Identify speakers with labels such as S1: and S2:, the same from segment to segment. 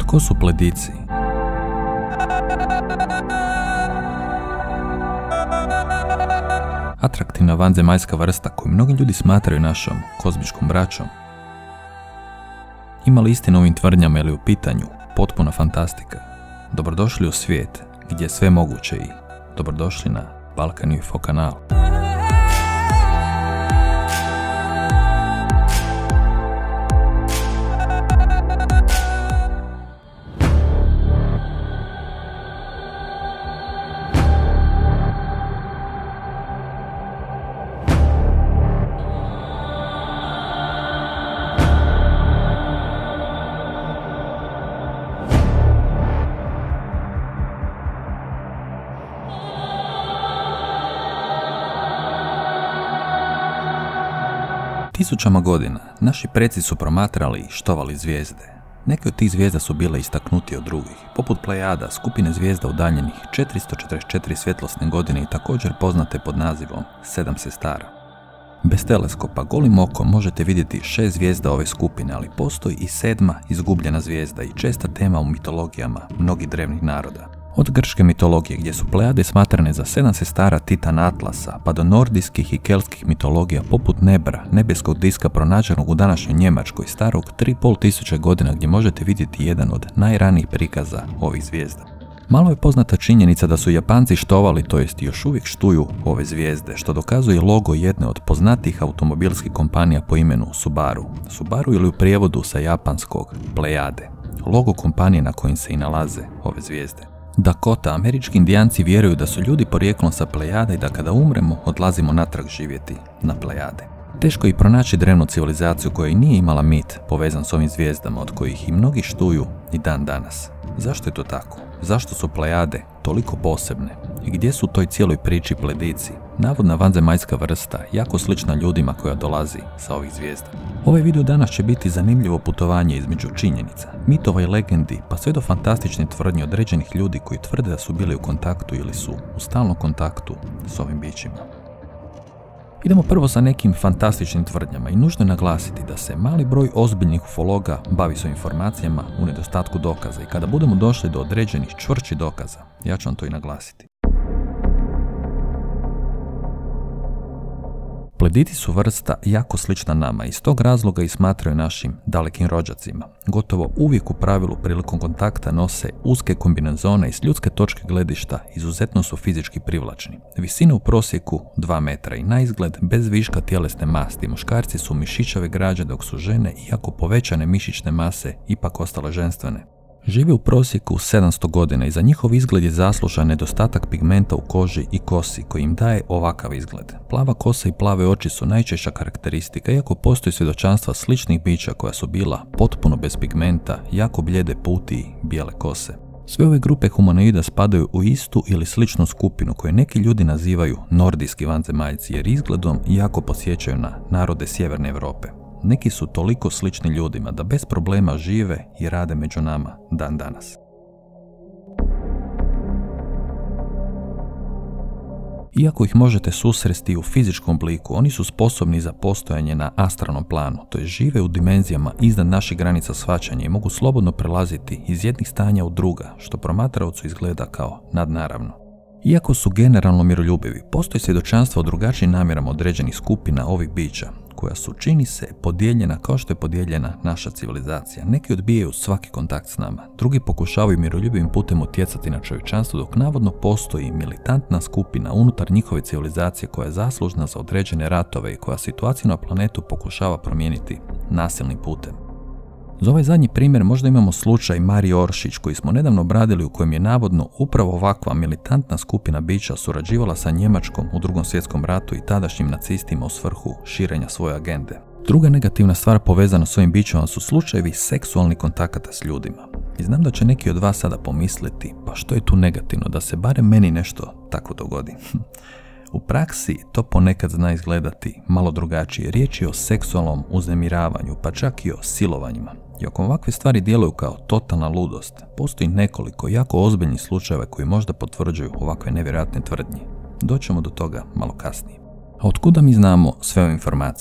S1: Ko su Pleidici? Atraktivna vanzemaljska vrsta koju mnogi ljudi smatraju našom kozmičkom braćom. Ima li istina u ovim tvrdnjama ili u pitanju potpuna fantastika? Dobrodošli u svijet gdje je sve moguće i dobrodošli na Balkan UFO kanal. Tisućama godina naši preci su promatrali i štovali zvijezde. Neke od tih zvijezda su bile istaknutije od drugih, poput Plejada, skupine zvijezda udaljenih 444 svjetlosne godine i također poznate pod nazivom Sedam sestara. Bez teleskopa golim okom možete vidjeti 6 zvijezda ove skupine, ali postoji i 7. izgubljena zvijezda i česta tema u mitologijama mnogih drevnih naroda. Od grčke mitologije gdje su Plejade smatrane za 7 sestara Titana Atlasa, pa do nordijskih i keltskih mitologija poput Nebra, nebeskog diska pronađenog u današnjoj Njemačkoj starog 3500 godina gdje možete vidjeti jedan od najranijih prikaza ovih zvijezda. Malo je poznata činjenica da su Japanci štovali, to jest još uvijek štuju ove zvijezde, što dokazuje logo jedne od poznatijih automobilskih kompanija po imenu Subaru. Subaru ili u prijevodu sa japanskog Plejade, logo kompanije na kojim se i nalaze ove zvijezde. Dakota, američki indijanci vjeruju da su ljudi porijeklom sa Plejada i da kada umremo odlazimo natrag živjeti na Plejade. Teško je pronaći drevnu civilizaciju koja i nije imala mit povezan s ovim zvijezdama od kojih i mnogi štuju i dan danas. Zašto je to tako? Zašto su Plejade toliko posebne? I gdje su u toj cijeloj priči Pleidici, navodna vanzemaljska vrsta, jako slična ljudima koja dolazi sa ovih zvijezda? Ovaj video danas će biti zanimljivo putovanje između činjenica, mitova i legendi, pa sve do fantastične tvrdnje određenih ljudi koji tvrde da su bili u kontaktu ili su u stalnom kontaktu s ovim bićima. Idemo prvo sa nekim fantastičnim tvrdnjama i nužno je naglasiti da se mali broj ozbiljnih ufologa bavi s informacijama u nedostatku dokaza i kada budemo došli do određenih čvršćih dokaza, ja ću vam to i naglasiti. Pleiditi su vrsta jako slična nama i iz tog razloga i smatraju našim dalekim rođacima. Gotovo uvijek u pravilu prilikom kontakta nose uske kombinezone i s ljudske točke gledišta izuzetno su fizički privlačni. Visina u prosjeku 2 metra i na izgled bez viška tjelesne masti. Muškarci su mišićave građe dok su žene, iako povećane mišićne mase, ipak ostale ženstvene. Žive u prosjeku 700 godina i za njihov izgled je zaslužan nedostatak pigmenta u koži i kosi koji im daje ovakav izgled. Plava kosa i plave oči su najčešća karakteristika, iako postoji svjedočanstva sličnih bića koja su bila potpuno bez pigmenta, jako bljede puti i bijele kose. Sve ove grupe humanoida spadaju u istu ili sličnu skupinu koju neki ljudi nazivaju nordijski vanzemaljci jer izgledom jako podsjećaju na narode sjeverne Europe. Neki su toliko slični ljudima da bez problema žive i rade među nama dan danas. Iako ih možete susresti u fizičkom obliku, oni su sposobni za postojanje na astralnom planu, to je žive u dimenzijama iznad naših granica shvaćanja i mogu slobodno prelaziti iz jednih stanja u druga, što promatraocu izgleda kao nadnaravno. Iako su generalno miroljubivi, postoji svjedočanstvo o drugačijim namjerama određenih skupina ovih bića, koja su, čini se, podijeljena kao što je podijeljena naša civilizacija. Neki odbijaju svaki kontakt s nama, drugi pokušavaju miroljubivim putem utjecati na čovječanstvo, dok navodno postoji militantna skupina unutar njihove civilizacije koja je zaslužna za određene ratove i koja situaciju na planetu pokušava promijeniti nasilnim putem. Za ovaj zadnji primjer možda imamo slučaj Marije Oršić koji smo nedavno obradili u kojem je navodno upravo ovakva militantna skupina bića surađivala sa Njemačkom u Drugom svjetskom ratu i tadašnjim nacistima u svrhu širenja svoje agende. Druga negativna stvar povezana s ovim bićima su slučajevi seksualnih kontakata s ljudima. I znam da će neki od vas sada pomisliti, pa što je tu negativno da se barem meni nešto tako dogodi. U praksi to ponekad zna izgledati malo drugačije. Riječ je o seksualnom uznemiravanju, pa čak i o silovanjima. I ako ovakve stvari djeluju kao totalna ludost, postoji nekoliko jako ozbiljnih slučajeva koji možda potvrđuju ovakve nevjerojatne tvrdnje. Doćemo do toga malo kasnije. A otkuda mi znamo sve ove informacije?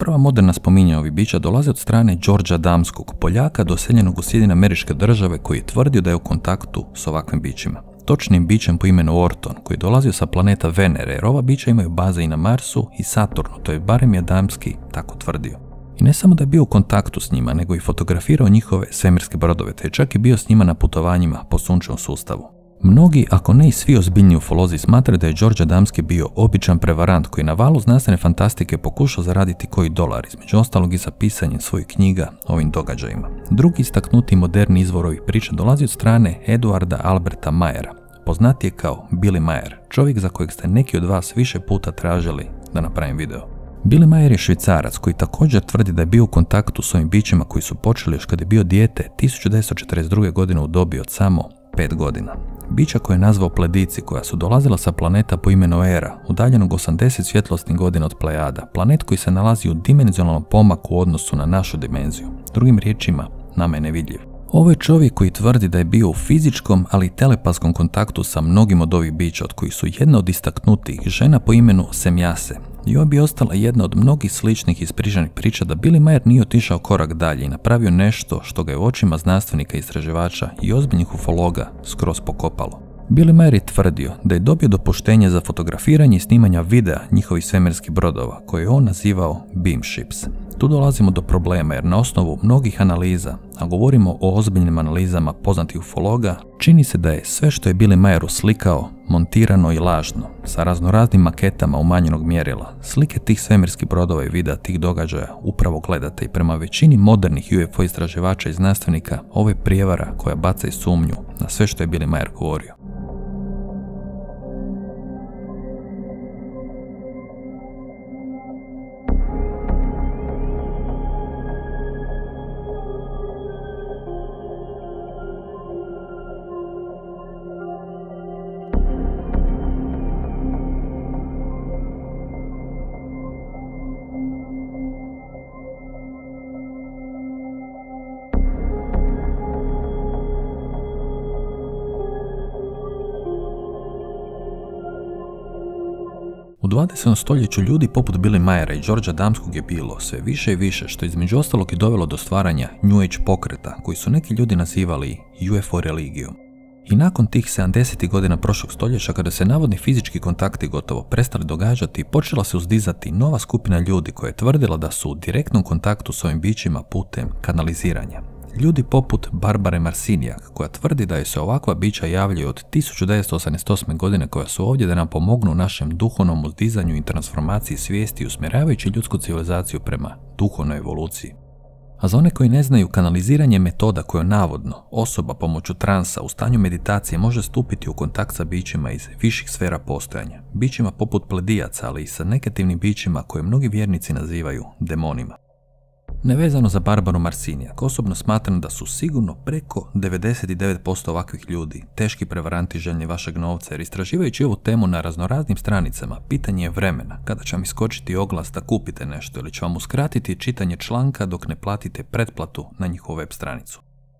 S1: Prva moderna spominja ovih bića dolaze od strane Georgea Damskog, Poljaka doseljenog u Sjedinjene Američke Države, koji je tvrdio da je u kontaktu s ovakvim bićima. Točnim bićem po imenu Orton, koji je dolazio sa planeta Venere, jer ova bića imaju baze i na Marsu i Saturnu, to je barem je Damski tako tvrdio. I ne samo da je bio u kontaktu s njima, nego i fotografirao njihove svemirske brodove, te je čak i bio s njima na putovanjima po sunčevom sustavu. Mnogi, ako ne i svi ozbiljni ufolozi, smatraju da je George Adamski bio običan prevarant koji na valu znanstvene fantastike pokušao zaraditi koji dolar, između ostalog i sa pisanjem svojih knjiga o ovim događajima. Drugi istaknuti moderni izvor ovih priča dolazi od strane Eduarda Alberta Mayera, poznatije kao Billy Mayer, čovjek za kojeg ste neki od vas više puta tražili da napravim video. Billy Mayer je Švicarac koji također tvrdi da je bio u kontaktu s ovim bićima koji su počeli još kad je bio dijete 1942. godine u dobi od samo 5 godina. Bića koje je nazvao Pledici, koja su dolazila sa planeta po imenu Era, udaljenog 80 svjetlosnih godina od Plejada, planet koji se nalazi u dimenzionalnom pomaku u odnosu na našu dimenziju. Drugim riječima, nama je nevidljiv. Ovo je čovjek koji tvrdi da je bio u fizičkom, ali i telepatskom kontaktu sa mnogim od ovih bića, od kojih su jedna od istaknutijih žena po imenu Semjase. I ova bi ostala jedna od mnogih sličnih ispričanih priča da Billy Mayer nije otišao korak dalje i napravio nešto što ga je u očima znanstvenika, istraživača i ozbiljnih ufologa skroz pokopalo. Billy Mayer je tvrdio da je dobio dopuštenje za fotografiranje i snimanja videa njihovih svemirskih brodova, koje je on nazivao beam ships. Tu dolazimo do problema jer na osnovu mnogih analiza, a govorimo o ozbiljnim analizama poznatih ufologa, čini se da je sve što je Billy Mayer uslikao montirano i lažno, sa raznoraznim maketama umanjenog mjerila. Slike tih svemirskih brodova i videa tih događaja upravo gledate i prema većini modernih UFO istraživača i znanstvenika ovo je prijevara koja baca i sumnju na sve što je Billy Mayer govorio. U 20. stoljeću ljudi poput Billy Mayera i Georgea Damskog je bilo sve više i više, što između ostalog i dovelo do stvaranja New Age pokreta, koji su neki ljudi nazivali UFO religijom. I nakon tih 70. godina prošlog stoljeća, kada se navodni fizički kontakti gotovo prestali događati, počela se uzdizati nova skupina ljudi koja je tvrdila da su u direktnom kontaktu s ovim bićima putem kanaliziranja. Ljudi poput Barbare Marciniak, koja tvrdi da joj se ovakva bića javljaju od 1988. godine, koja su ovdje da nam pomognu u našem duhovnom uzdizanju i transformaciji svijesti, usmjeravajući ljudsku civilizaciju prema duhovnoj evoluciji. A za one koji ne znaju, kanaliziranje je metoda koja navodno osoba pomoću transa u stanju meditacije može stupiti u kontakt sa bićima iz viših sfera postojanja, bićima poput pledijaca, ali i sa negativnim bićima koje mnogi vjernici nazivaju demonima. Nevezano za Barbaru Marciniak, osobno smatram da su sigurno preko 99% ovakvih ljudi teški prevaranti željni vašeg novca, jer istraživajući ovu temu na raznoraznim stranicama, pitanje je vremena kada će vam iskočiti oglas da kupite nešto ili će vam uskratiti čitanje članka dok ne platite pretplatu na njihovu web stranicu.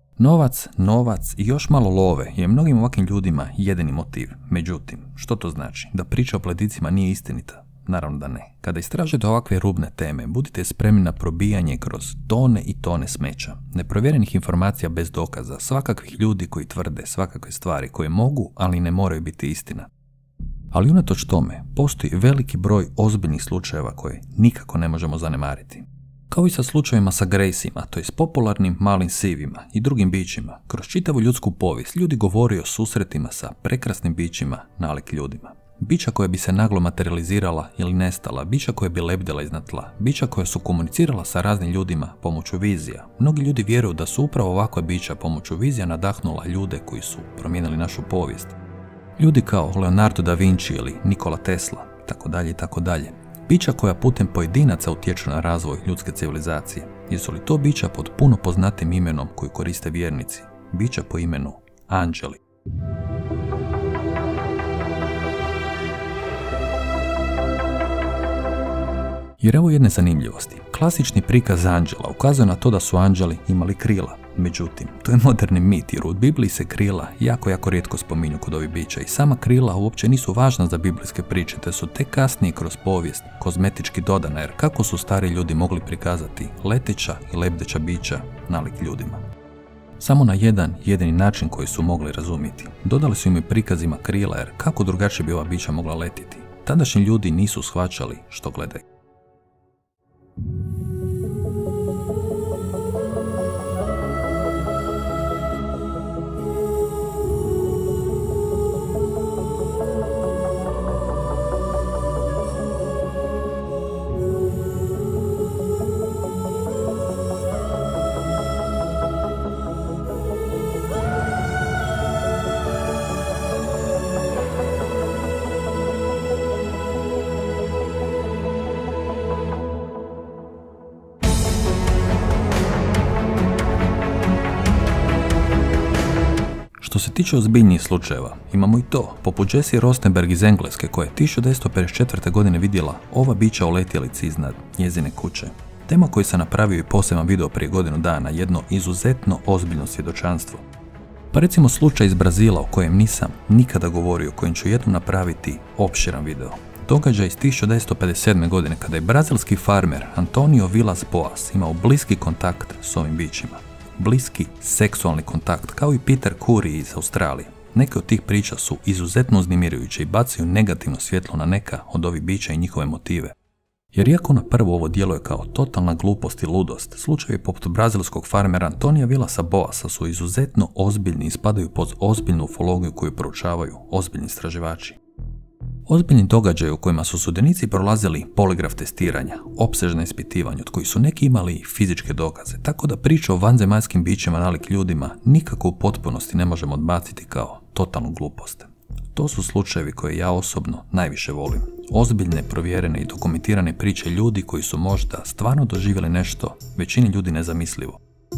S1: Novac i još malo love je mnogim ovakvim ljudima jedini motiv. Međutim, što to znači? Da priča o pledicima nije istinita? Naravno da ne. Kada istražujete ovakve rubne teme, budite spremni na probijanje kroz tone i tone smeća, neprovjerenih informacija bez dokaza, svakakvih ljudi koji tvrde svakakve stvari koje mogu, ali ne moraju biti istina. Ali unatoč tome, postoji veliki broj ozbiljnih slučajeva koje nikako ne možemo zanemariti. Kao i sa slučajevima sa Graceima, to je s popularnim malim sivima i drugim bićima, kroz čitavu ljudsku povijest ljudi govore o susretima sa prekrasnim bićima nalik ljudima. Bića koja bi se naglo materializirala ili nestala, bića koja bi lebdjela iznad tla, bića koja su komunicirala sa raznim ljudima pomoću vizija. Mnogi ljudi vjeruju da su upravo ovakva bića pomoću vizija nadahnula ljude koji su promijenili našu povijest. Ljudi kao Leonardo da Vinci ili Nikola Tesla, itd. Bića koja putem pojedinaca utječu na razvoj ljudske civilizacije. Jesu li to bića pod puno poznatim imenom koju koriste vjernici? Bića po imenu anđeli. Jer evo jedne zanimljivosti. Klasični prikaz anđela ukazuje na to da su anđeli imali krila. Međutim, to je moderni mit jer u Bibliji se krila jako rijetko spominju kod ovih bića i sama krila uopće nisu važna za biblijske priče, te su tek kasnije kroz povijest kozmetički dodana, jer kako su stari ljudi mogli prikazati leteća i lebdeća bića nalik ljudima? Samo na jedan jedini način koji su mogli razumjeti. Dodali su im i prikazima krila, jer kako drugačije bi ova bića mogla letiti? Tadašnji ljudi nisu shvaćali što gledaju. Što se tiče ozbiljnijih slučajeva, imamo i to, poput Jessie Rosenberg iz Engleske koja je 1954. godine vidjela ova bića o letjelici iznad njezine kuće. Tema koju sam napravio i poseban video prije godinu dana, jedno izuzetno ozbiljno svjedočanstvo. Pa recimo slučaj iz Brazila o kojem nisam nikada govorio, kojem ću jednom napraviti opširan video. Događaj iz 1957. godine kada je brazilski farmer Antonio Vilas Boas imao bliski kontakt s ovim bićima. Bliski seksualni kontakt, kao i Peter Curry iz Australije. Neke od tih priča su izuzetno uznemirujuće i bacaju negativno svjetlo na neka od ovih bića i njihove motive. Jer iako na prvo ovo djeluje kao totalna glupost i ludost, slučajevi poput brazilskog farmera Antonija Vilasa Boasa su izuzetno ozbiljni i spadaju pod ozbiljnu ufologiju koju proučavaju ozbiljni istraživači. Ozbiljni događaji u kojima su sudionici prolazili poligraf testiranja, opsežna ispitivanja od kojih su neki imali fizičke dokaze, tako da priča o vanzemaljskim bićima nalik ljudima nikako u potpunosti ne možemo odbaciti kao totalnu glupost. To su slučajevi koje ja osobno najviše volim. Ozbiljne, provjerene i dokumentirane priče ljudi koji su možda stvarno doživjeli nešto većini ljudi nezamislivo.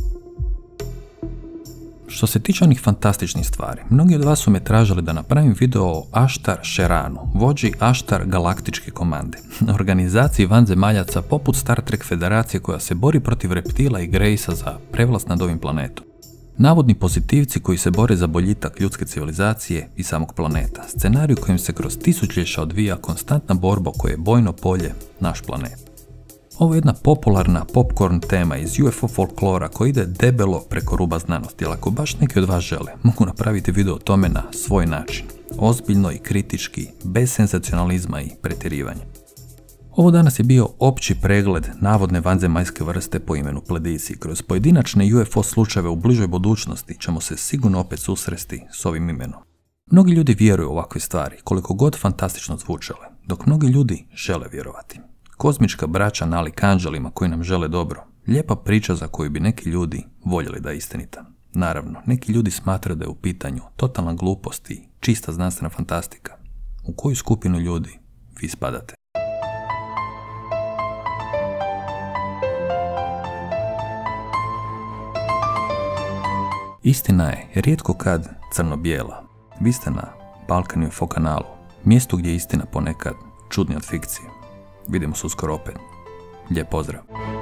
S1: Što se tiče onih fantastičnih stvari, mnogi od vas su me tražili da napravim video o Ashtar Sheranu, vođi Ashtar galaktičke komande, organizaciji vanzemaljaca poput Star Trek federacije koja se bori protiv reptila i Grejsa za prevlast nad ovim planetom. Navodni pozitivci koji se bore za boljitak ljudske civilizacije i samog planeta, scenariju kojim se kroz tisućljeća odvija konstantna borba koje je bojno polje naš planet. Ovo je jedna popularna popcorn tema iz UFO folklora koji ide debelo preko ruba znanosti, ali ako baš neki od vas žele, mogu napraviti video o tome na svoj način. Ozbiljno i kritički, bez senzacionalizma i pretjerivanja. Ovo danas je bio opći pregled navodne vanzemaljske vrste po imenu Pledisi. Kroz pojedinačne UFO slučajeve u bližoj budućnosti ćemo se sigurno opet susresti s ovim imenom. Mnogi ljudi vjeruju u ovakve stvari, koliko god fantastično zvučale, dok mnogi ljudi žele vjerovati. Kozmička braća nalik anđelima koji nam žele dobro. Lijepa priča za koju bi neki ljudi voljeli da je istinita. Naravno, neki ljudi smatraju da je u pitanju totalna glupost i čista znanstvena fantastika. U koju skupinu ljudi vi spadate? Istina je rijetko kad crno-bijela. Vi ste na Balkan UFO kanalu, mjestu gdje je istina ponekad čudnija od fikcije. Vidimo se uskoro opet. Lijep pozdrav!